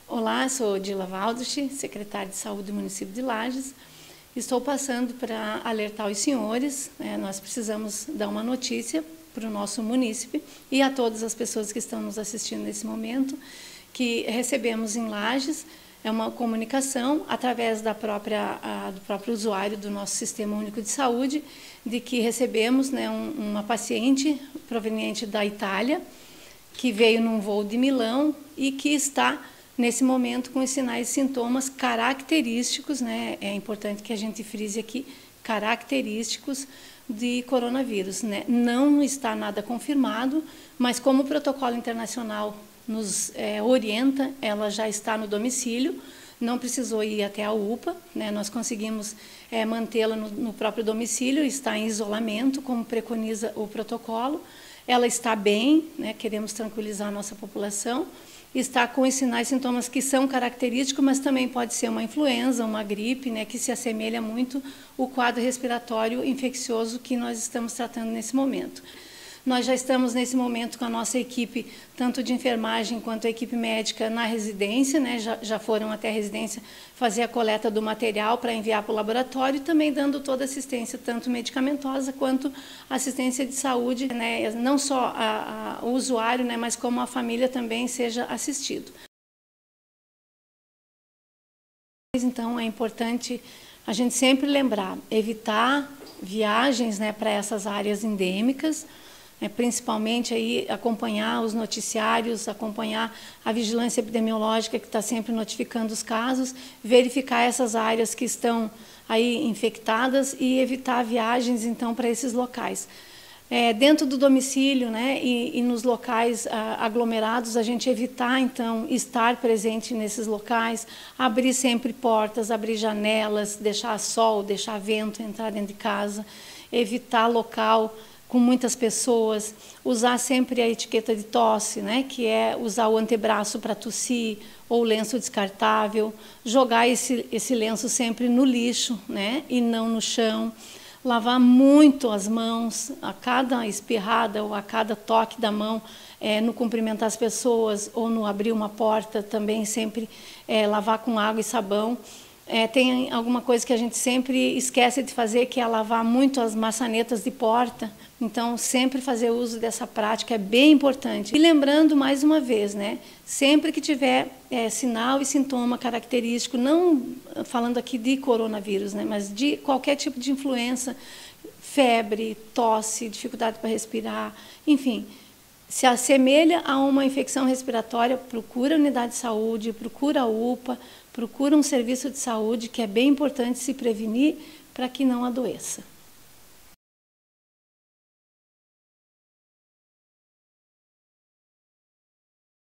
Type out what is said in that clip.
Olá, sou Dila Waldrich, secretária de Saúde do município de Lages. Estou passando para alertar os senhores, nós precisamos dar uma notícia para o nosso munícipe e a todas as pessoas que estão nos assistindo nesse momento, que recebemos em Lages uma comunicação através do próprio usuário do nosso Sistema Único de Saúde, de que recebemos uma paciente proveniente da Itália, que veio num voo de Milão e que está nesse momento com os sinais e sintomas característicos, é importante que a gente frise aqui, característicos de coronavírus. Não está nada confirmado, mas como o protocolo internacional nos orienta, ela já está no domicílio, não precisou ir até a UPA, nós conseguimos mantê-la no próprio domicílio, está em isolamento, como preconiza o protocolo. Ela está bem, queremos tranquilizar a nossa população, está com os sinais e sintomas que são característicos, mas também pode ser uma influenza, uma gripe, que se assemelha muito ao quadro respiratório infeccioso que nós estamos tratando nesse momento. Nós já estamos nesse momento com a nossa equipe, tanto de enfermagem quanto a equipe médica, na residência, já foram até a residência fazer a coleta do material para enviar para o laboratório, e também dando toda a assistência, tanto medicamentosa quanto assistência de saúde, não só o usuário, mas como a família também seja assistido. Então, é importante a gente sempre lembrar, evitar viagens para essas áreas endêmicas, principalmente aí acompanhar os noticiários, acompanhar a vigilância epidemiológica que está sempre notificando os casos, verificar essas áreas que estão aí infectadas e evitar viagens então para esses locais. Dentro do domicílio, e nos locais aglomerados, a gente evitar então estar presente nesses locais, abrir sempre portas, abrir janelas, deixar sol, deixar vento entrar dentro de casa, evitar local com muitas pessoas, usar sempre a etiqueta de tosse, que é usar o antebraço para tossir, ou lenço descartável, jogar esse lenço sempre no lixo, e não no chão, lavar muito as mãos, a cada espirrada ou a cada toque da mão, no cumprimentar as pessoas ou no abrir uma porta, também sempre lavar com água e sabão. Tem alguma coisa que a gente sempre esquece de fazer, que é lavar muito as maçanetas de porta. Então, sempre fazer uso dessa prática é bem importante. E lembrando, mais uma vez, sempre que tiver sinal e sintoma característico, não falando aqui de coronavírus, mas de qualquer tipo de influenza, febre, tosse, dificuldade para respirar, enfim, se assemelha a uma infecção respiratória, procura a unidade de saúde, procura a UPA, procura um serviço de saúde, que é bem importante se prevenir para que não adoeça.